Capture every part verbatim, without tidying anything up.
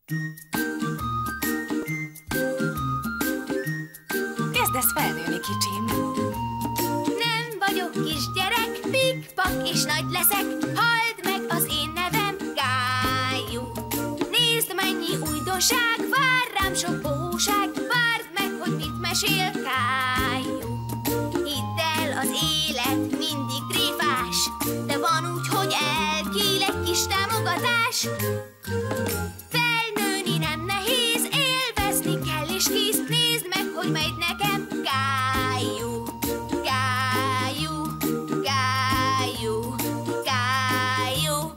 Kezdesz felnőni, kicsim. Nem vagyok kisgyerek, pikpak és nagy leszek. Halld meg az én nevem, Kályú. Nézd, mennyi újdonság, vár rám sok bohóság. Várd meg, hogy mit mesél Kályú. Hidd el, az élet mindig tréfás, de van úgy, hogy elkíl egy kis támogatás. Felnőni nem nehéz, élvezni kell és kész. Nézd meg, hogy megy nekem, Kályú. Kályú, Kályú, Kályú.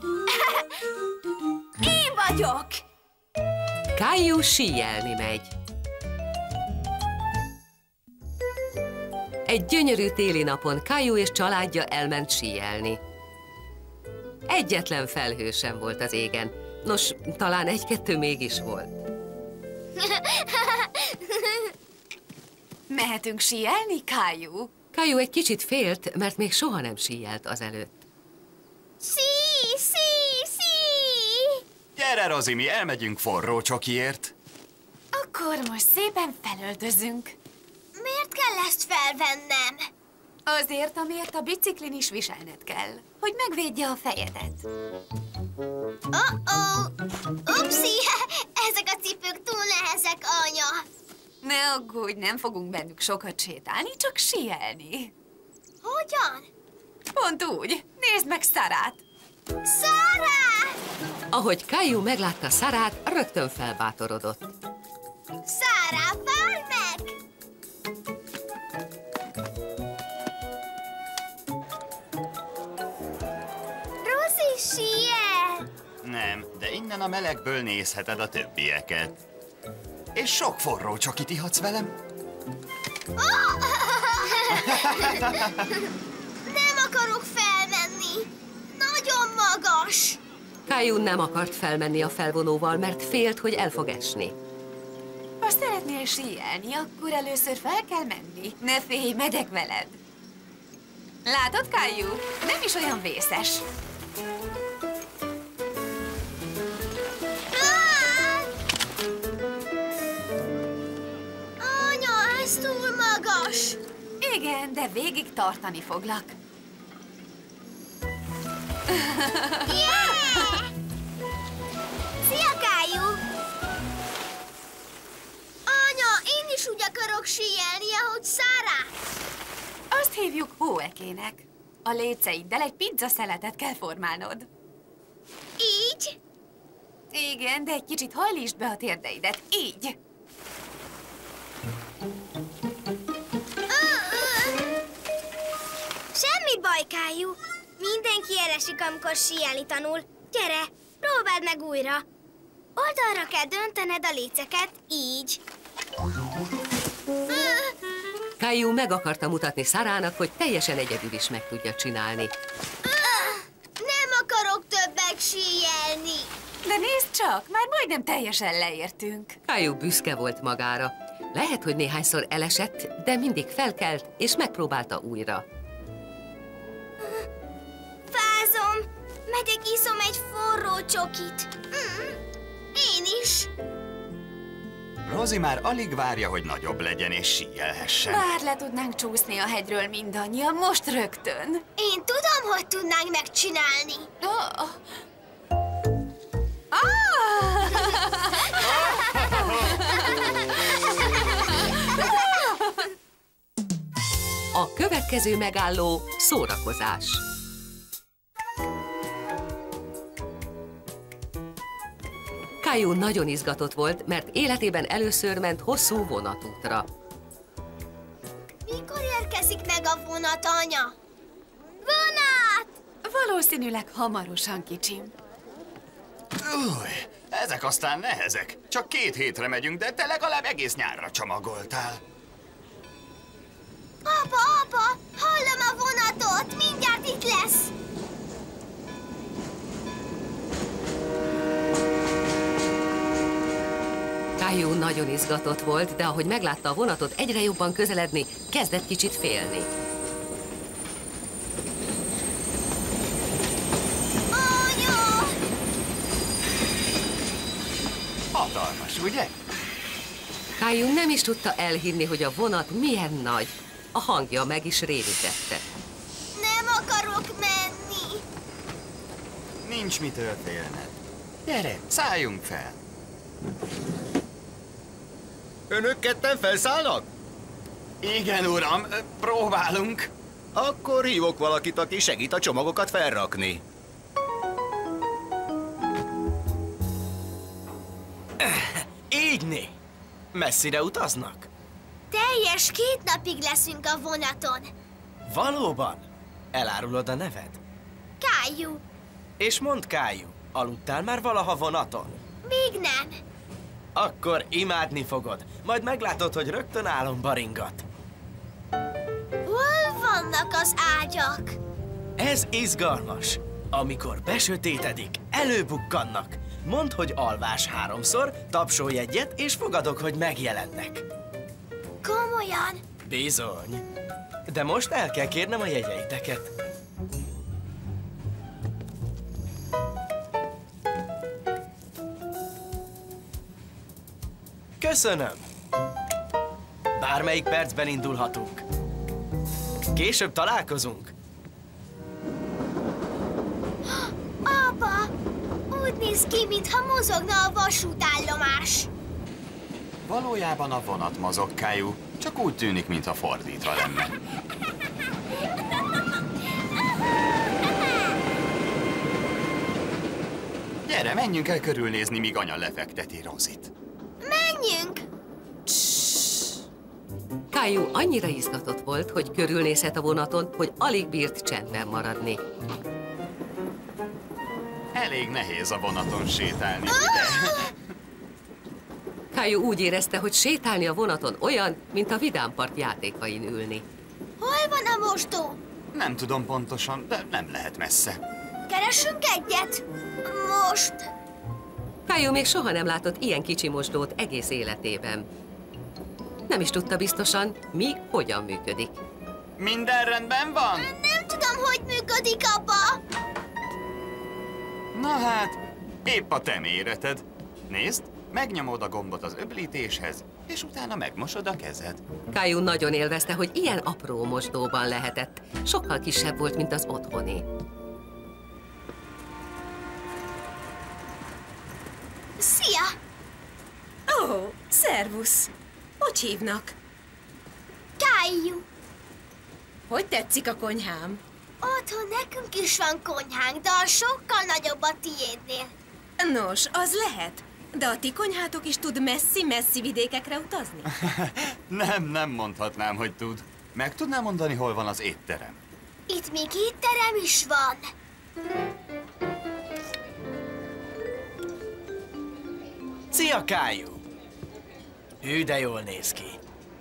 Én vagyok! Kályú síelni megy. Egy gyönyörű téli napon Kályú és családja elment síelni. Egyetlen felhő sem volt az égen. Nos, talán egy-kettő mégis volt. Mehetünk síelni, Kályú? Kályú egy kicsit félt, mert még soha nem síelt azelőtt. Szí, szí, szí! Gyere, Rozi, mi elmegyünk forró csokiért. Akkor most szépen felöltözünk. Miért kell ezt felvennem? Azért, amiért a biciklin is viselned kell, hogy megvédje a fejedet. Oh-oh! Upsi! Ezek a cipők túl nehezek, anya! Ne aggódj, nem fogunk bennük sokat sétálni, csak síelni. Hogyan? Pont úgy. Nézd meg Szarát! Szárát! Ahogy Kályú meglátta Szarát, rögtön felbátorodott. Szárá, várj meg! Rozi síel! Nem, de innen a melegből nézheted a többieket. És sok forró csokit ihatsz velem. Nem akarok felmenni! Nagyon magas! Kályú nem akart felmenni a felvonóval, mert félt, hogy el fog esni. Ha szeretnél síelni, akkor először fel kell menni. Ne félj, megyek veled. Látod, Kályú? Nem is olyan vészes. Anya, ez túl magas! Igen, de végig tartani foglak. Yeah! Szia, Kályú! Anya, én is úgy akarok síelni, ahogy Szárá. Azt hívjuk hóekének. A léceiddel egy pizzaszeletet kell formálnod. Így? Igen, de egy kicsit hajlítsd be a térdeidet. Így. Semmi baj, Kályú. Mindenki elesik, amikor síelni tanul. Gyere, próbáld meg újra. Oldalra kell döntened a léceket, így. Kályú meg akarta mutatni Szarának, hogy teljesen egyedül is meg tudja csinálni. Nem akarok többet síelni. De nézd csak, már majdnem teljesen leértünk. Kályú büszke volt magára. Lehet, hogy néhányszor elesett, de mindig felkelt, és megpróbálta újra. Fázom. Megyek, iszom egy forró csokit. Mm, én is. Rozi már alig várja, hogy nagyobb legyen és síelhessen. Bár le tudnánk csúszni a hegyről mindannyian, most rögtön. Én tudom, hogy tudnánk megcsinálni. Oh. Ah! A következő megálló szórakozás. Kályú nagyon izgatott volt, mert életében először ment hosszú vonatútra. Mikor érkezik meg a vonat, anya? Vonat! Valószínűleg hamarosan, kicsim. Új, ezek aztán nehezek. Csak két hétre megyünk, de te legalább egész nyárra csomagoltál. Apa, apa, hallom a vonatot, mindjárt itt lesz. Kályú nagyon izgatott volt, de ahogy meglátta a vonatot egyre jobban közeledni, kezdett kicsit félni. Anya! Hatalmas, ugye? Caillou nem is tudta elhinni, hogy a vonat milyen nagy. A hangja meg is rémítette. Nem akarok menni. Nincs mitől félned. Gyere, szálljunk fel. Önök ketten felszállnak? Igen, uram, próbálunk. Akkor hívok valakit, aki segít a csomagokat felrakni. Így né. Messzire utaznak? Teljes két napig leszünk a vonaton. Valóban? Elárulod a neved? Caillou. És mondd, Caillou, aludtál már valaha vonaton? Még nem. Akkor imádni fogod. Majd meglátod, hogy rögtön álomba ringat. Hol vannak az ágyak? Ez izgalmas. Amikor besötétedik, előbukkannak. Mondd, hogy alvás háromszor, tapsolj egyet, és fogadok, hogy megjelennek. Komolyan? Bizony. De most el kell kérnem a jegyeiteket. Köszönöm. Bármelyik percben indulhatunk. Később találkozunk. Apa, úgy néz ki, mintha mozogna a vasútállomás. Valójában a vonat mozog, Caillou. Csak úgy tűnik, mintha fordítva lenne. Gyere, menjünk el körülnézni, míg anya lefekteti Rosit. Menjünk! Caillou annyira izgatott volt, hogy körülnézett a vonaton, hogy alig bírt csendben maradni. Elég nehéz a vonaton sétálni, ugye? Caillou úgy érezte, hogy sétálni a vonaton olyan, mint a vidámpart játékain ülni. Hol van a mostó? Nem tudom pontosan, de nem lehet messze. Keresünk egyet? Most? Caillou még soha nem látott ilyen kicsi mosdót egész életében. Nem is tudta biztosan, mi hogyan működik. Minden rendben van? Nem tudom, hogy működik, apa. Na hát, épp a te méreted. Nézd, megnyomod a gombot az öblítéshez, és utána megmosod a kezed. Caillou nagyon élvezte, hogy ilyen apró mosdóban lehetett. Sokkal kisebb volt, mint az otthoni. Szia! Ó, oh, szervusz! Hogy hívnak? Caillou. Hogy tetszik a konyhám? Otthon nekünk is van konyhánk, de a sokkal nagyobb a tiédnél. Nos, az lehet. De a ti konyhátok is tud messzi-messzi vidékekre utazni? Nem, nem mondhatnám, hogy tud. Meg tudnám mondani, hol van az étterem? Itt még étterem is van. Szia, Caillou! Hű, de jól néz ki.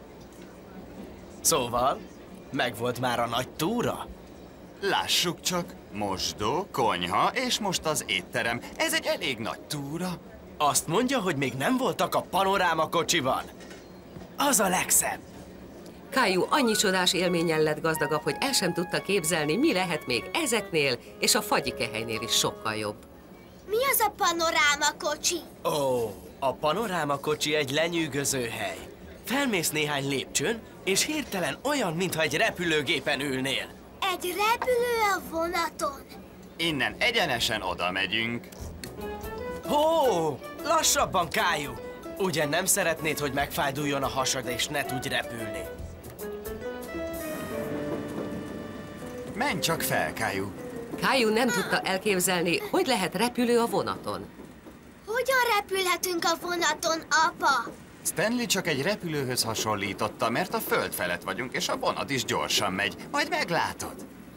Szóval, megvolt már a nagy túra? Lássuk csak, mosdó, konyha, és most az étterem. Ez egy elég nagy túra. Azt mondja, hogy még nem voltak a panoráma kocsiban. Az a legszebb. Caillou annyi csodás élménnyel lett gazdagabb, hogy el sem tudta képzelni, mi lehet még ezeknél, és a fagyikehelynél is sokkal jobb. Mi az a panoráma kocsi? Ó, a panoráma kocsi egy lenyűgöző hely. Felmész néhány lépcsőn, és hirtelen olyan, mintha egy repülőgépen ülnél. Egy repülő a vonaton. Innen egyenesen oda megyünk. Hó, lassabban, Caillou! Ugye nem szeretnéd, hogy megfájduljon a hasad, és ne tudj repülni? Menj csak fel, Caillou. Caillou nem tudta elképzelni, hogy lehet repülő a vonaton. Hogyan repülhetünk a vonaton, apa? Stanley csak egy repülőhöz hasonlította, mert a föld felett vagyunk, és a vonat is gyorsan megy. Majd meglátod.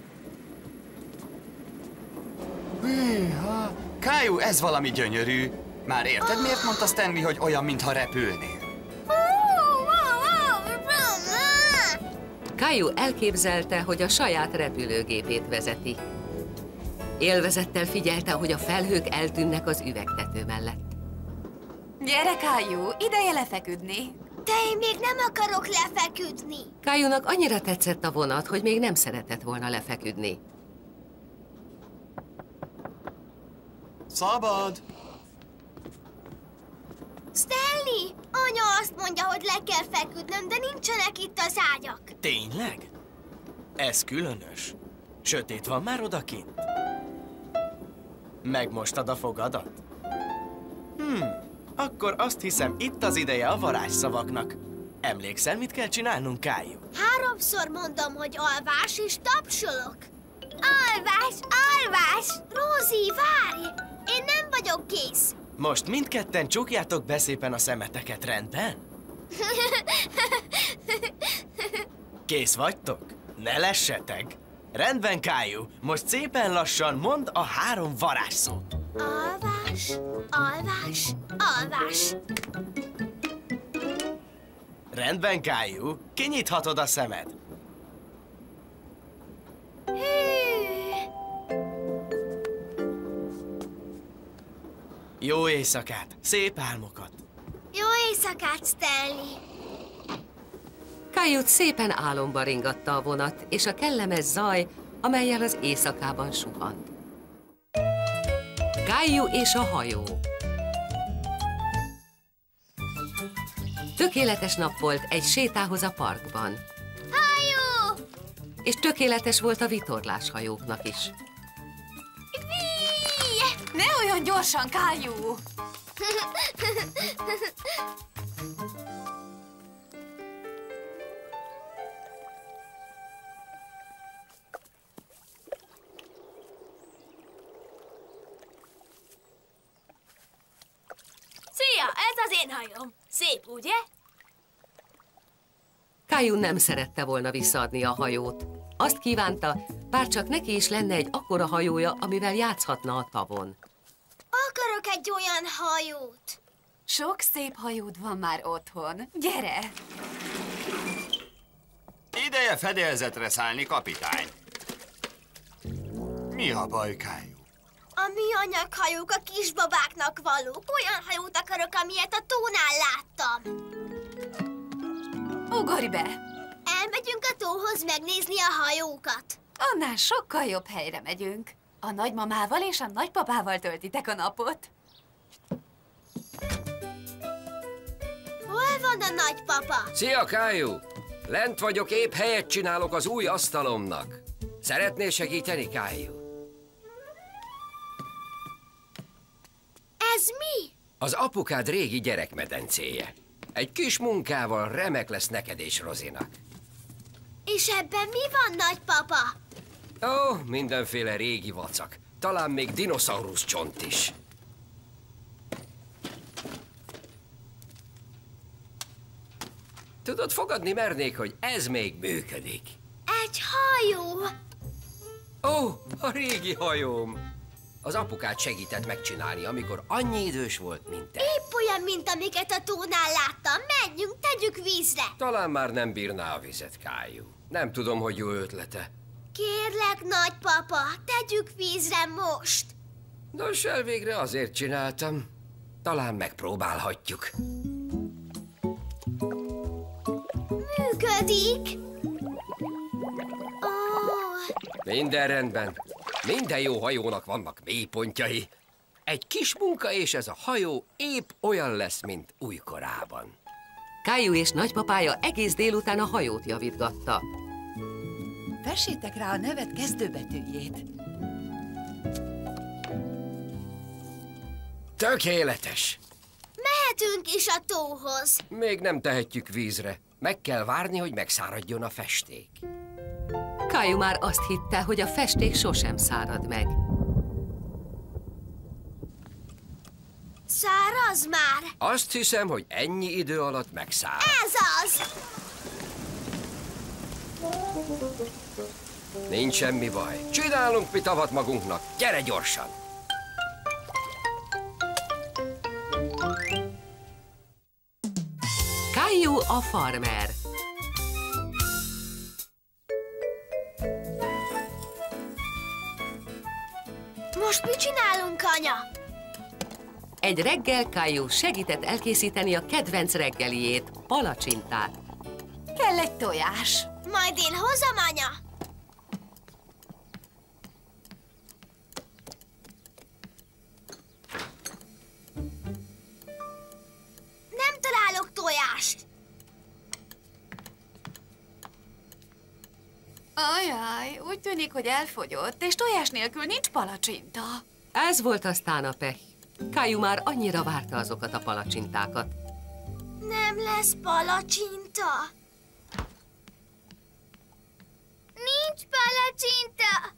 Hűha! Caillou, ez valami gyönyörű. Már érted, miért mondta Stanley, hogy olyan, mintha repülnél? Caillou elképzelte, hogy a saját repülőgépét vezeti. Élvezettel figyelte, hogy a felhők eltűnnek az üvegtető mellett. Gyere, Caillou, ideje lefeküdni. De én még nem akarok lefeküdni. Caillounak annyira tetszett a vonat, hogy még nem szeretett volna lefeküdni. Szabad! azt mondja, hogy le kell feküdnöm, de nincsenek itt az ágyak. Tényleg? Ez különös. Sötét van már odakint? Megmostad a fogadat? Hmm, akkor azt hiszem, itt az ideje a varázsszavaknak. Emlékszel, mit kell csinálnunk, Kájú? Háromszor mondom, hogy alvás, és tapsolok. Alvás, alvás! Rózi, várj! Én nem vagyok kész. Most mindketten csukjátok be szépen a szemeteket, rendben? Kész vagytok? Ne lessetek! Rendben, Kájú, most szépen lassan mondd a három varázsszót. Alvás, alvás, alvás. Rendben, Kájú, kinyithatod a szemed. Hű. Jó éjszakát, szép álmokat! Jó éjszakát, Stanley! Kajut szépen álomba ringatta a vonat, és a kellemes zaj, amellyel az éjszakában suhant. Kaiju és a hajó. Tökéletes nap volt egy sétához a parkban. Hajó! És tökéletes volt a vitorláshajóknak is. Ne olyan gyorsan, Kaiju! Szia, ez az én hajóm. Szép, ugye? Kaiju nem szerette volna visszaadni a hajót. Azt kívánta, bárcsak neki is lenne egy akkora hajója, amivel játszhatna a tavon. Akarok egy olyan hajót. Sok szép hajód van már otthon. Gyere! Ideje fedélzetre szállni, kapitány. Mi a baj, Kaiju? A műanyag hajók a kisbabáknak valók. Olyan hajót akarok, amilyet a tónál láttam. Ugorj be! Elmegyünk a tóhoz megnézni a hajókat. Annál sokkal jobb helyre megyünk. A nagymamával és a nagypapával töltitek a napot. Hol van a nagypapa? Szia, Kaiju! Lent vagyok, épp helyet csinálok az új asztalomnak. Szeretnél segíteni, Kaiju? Ez mi? Az apukád régi gyerekmedencéje. Egy kis munkával remek lesz neked és Rozinak. És ebben mi van, nagypapa? Ó, oh, mindenféle régi vacak. Talán még dinoszaurusz csont is. Tudod, fogadni mernék, hogy ez még működik. Egy hajó. Ó, oh, a régi hajóm. Az apukád segített megcsinálni, amikor annyi idős volt, mint te. Épp olyan, mint amiket a tónál láttam. Menjünk, tegyük vízre. Talán már nem bírná a vizet, Kaiju. Nem tudom, hogy jó ötlete. Kérlek, nagypapa, tegyük vízre most. Nos, elvégre azért csináltam. Talán megpróbálhatjuk. Működik. Ó, Minden rendben. Minden jó hajónak vannak mélypontjai. Egy kis munka, és ez a hajó épp olyan lesz, mint újkorában. Kaiju és nagypapája egész délután a hajót javítgatta. Vessétek rá a nevet kezdőbetűjét. Tökéletes! mehetünk is a tóhoz. Még nem tehetjük vízre. Meg kell várni, hogy megszáradjon a festék. Kaiju már azt hitte, hogy a festék sosem szárad meg. Száraz már? Azt hiszem, hogy ennyi idő alatt megszárad. Ez az! Nincs semmi baj. Csinálunk mi tavat magunknak. Gyere gyorsan! Kaiju a farmer. Most mit csinálunk, anya? Egy reggel Kaiju segített elkészíteni a kedvenc reggeliét, palacsintát. Kell egy tojás. Majd én hozom, anya. Nem találok tojást. Ajaj, úgy tűnik, hogy elfogyott, és tojás nélkül nincs palacsinta. Ez volt aztán a pech. Caillou már annyira várta azokat a palacsintákat. Nem lesz palacsinta. Nincs palacsinta.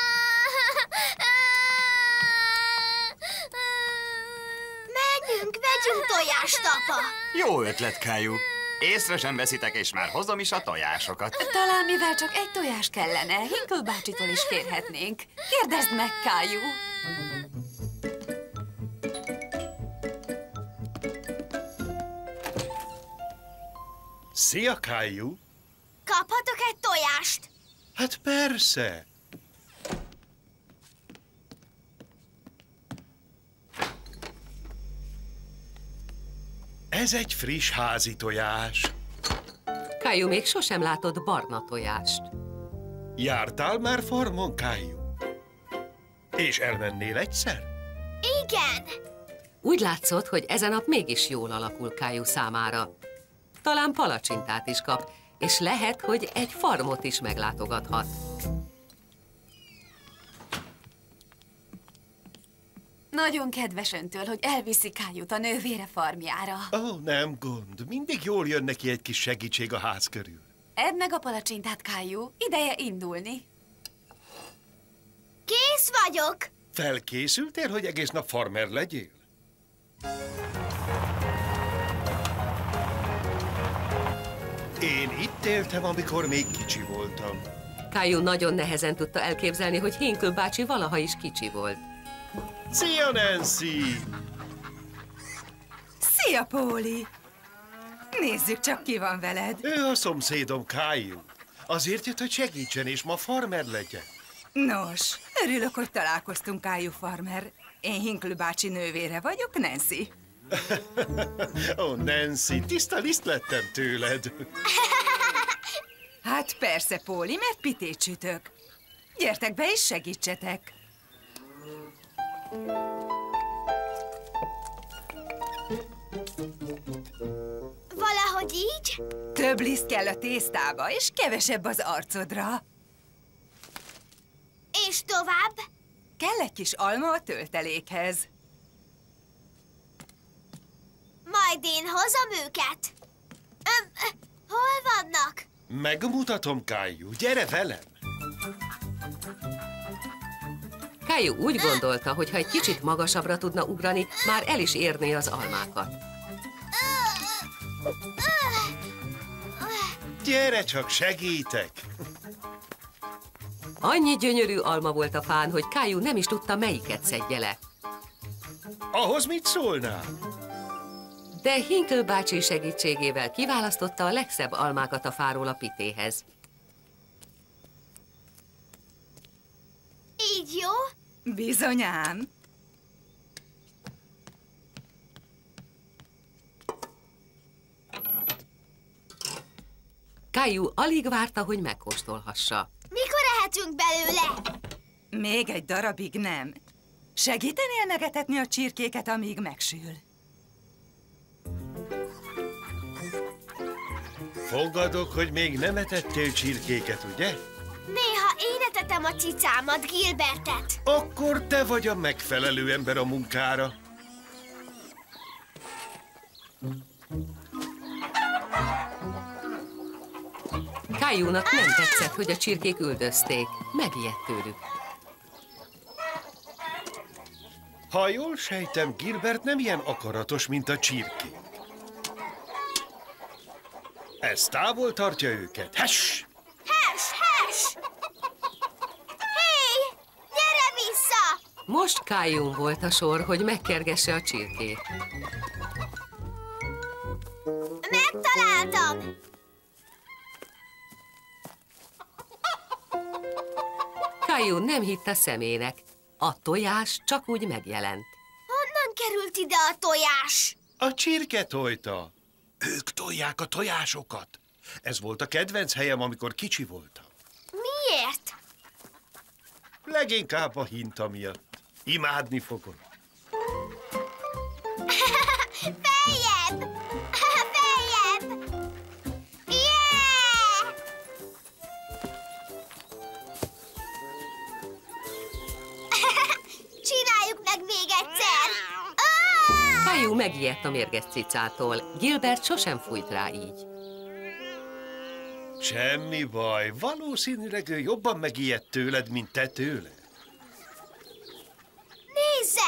Menjünk, vegyünk tojást, apa. Jó ötlet, Caillou. Észre sem veszitek, és már hozom is a tojásokat. Talán mivel csak egy tojás kellene, Hinkle bácsitól is kérhetnénk. Kérdezd meg, Caillou. Szia, Caillou! Kaphatok egy tojást? Hát persze! Ez egy friss házi tojás. Caillou még sosem látott barna tojást. Jártál már farmon, Caillou? És elmennél egyszer? Igen. Úgy látszott, hogy ezen nap mégis jól alakul Caillou számára. Talán palacsintát is kap, és lehet, hogy egy farmot is meglátogathat. Nagyon kedves öntől, hogy elviszi Caillout a nővére farmjára. Ó, oh, nem gond. Mindig jól jön neki egy kis segítség a ház körül. Edd meg a palacsintát, Caillou. Ideje indulni. Kész vagyok. Felkészültél, hogy egész nap farmer legyél? Én itt éltem, amikor még kicsi voltam. Caillou nagyon nehezen tudta elképzelni, hogy Hinkle bácsi valaha is kicsi volt. Szia, Nancy! Szia, Póli! Nézzük csak, ki van veled. Ő a szomszédom, Caillou. Azért jött, hogy segítsen, és ma farmer legyen. Nos, örülök, hogy találkoztunk, Caillou farmer. Én Hinkle bácsi nővére vagyok, Nancy. Ó, oh, Nancy, tiszta liszt lettem tőled. Hát persze, Póli, mert pitét sütök. Gyertek be és segítsetek. Valahogy így? Több liszt kell a tésztába, és kevesebb az arcodra. És tovább? Kell egy kis alma a töltelékhez. Majd én hozom őket. Öm, hol vannak? Megmutatom, Caillou. Gyere velem! Caillou úgy gondolta, hogy ha egy kicsit magasabbra tudna ugrani, már el is érné az almákat. Gyere csak, segítek! Annyi gyönyörű alma volt a fán, hogy Caillou nem is tudta, melyiket szedje le. Ahhoz mit szólnál? De Hinkle bácsi segítségével kiválasztotta a legszebb almákat a fáról a pitéhez. Így jó? Bizonyám. Caillou alig várta, hogy megkóstolhassa. Mikor ehetünk belőle? Még egy darabig nem. Segítenél megetetni a csirkéket, amíg megsül? Fogadok, hogy még nem etettél csirkéket, ugye? Néha én etetem a cicámat, Gilbertet. Akkor te vagy a megfelelő ember a munkára. Caillounak nem tetszett, hogy a csirkék üldözték. Megijedt tőlük. Ha jól sejtem, Gilbert nem ilyen akaratos, mint a csirkék. Ez távol tartja őket. Hess! Hess, hess! Hé, gyere vissza! Most Caillou volt a sor, hogy megkergesse a csirkét. Megtaláltam! Caillou nem hitt a szemének. A tojás csak úgy megjelent. Honnan került ide a tojás? A csirke tojta. Ők tolják a tojásokat. Ez volt a kedvenc helyem, amikor kicsi voltam. Miért? Leginkább a hinta miatt. Imádni fogod. Feljebb! Feljebb! Yeah! Caillou megijedt a mérges cicától. Gilbert sosem fújt rá így. Semmi baj, valószínűleg ő jobban megijedt tőled, mint te tőle. Nézze!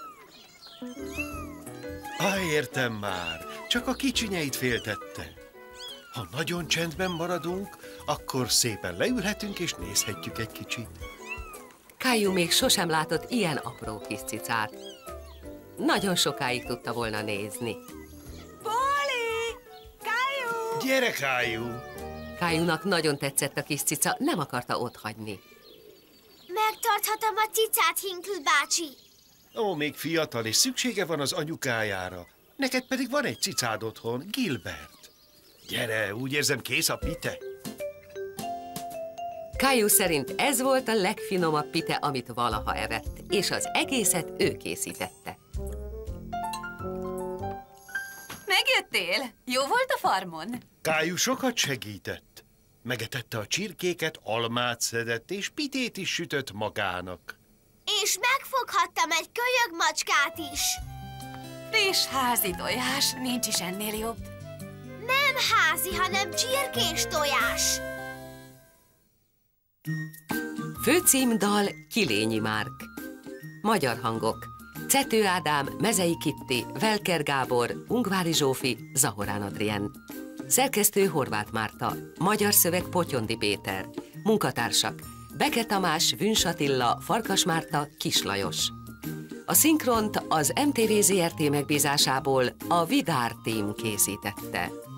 Ah, értem már, csak a kicsinyeit féltette. Ha nagyon csendben maradunk, akkor szépen leülhetünk és nézhetjük egy kicsit. Caillou még sosem látott ilyen apró kis cicát. Nagyon sokáig tudta volna nézni. Polly! Caillou! Gyere, Caillou! Caillou-nak nagyon tetszett a kis cica, nem akarta otthagyni. Megtarthatom a cicát, Hinkle bácsi. Ó, még fiatal, és szüksége van az anyukájára. Neked pedig van egy cicád otthon, Gilbert. Gyere, úgy érzem, kész a pite. Caillou szerint ez volt a legfinomabb pite, amit valaha evett, és az egészet ő készítette. Megjöttél? Jó volt a farmon? Caillou sokat segített. Megetette a csirkéket, almát szedett, és pitét is sütött magának. És megfoghattam egy kölyök macskát is. Friss házi tojás, nincs is ennél jobb. Nem házi, hanem csirkés tojás. Főcímdal Kilényi Márk. Magyar hangok: Cető Ádám, Mezei Kitti, Velker Gábor, Ungvári Zsófi, Zahorán Adrien. Szerkesztő Horváth Márta. Magyar szöveg Potyondi Péter. Munkatársak: Beke Tamás, Vünss Attila, Farkas Márta, Kis Lajos. A szinkront az em té vé Zé Er Té megbízásából a Vidár Team készítette.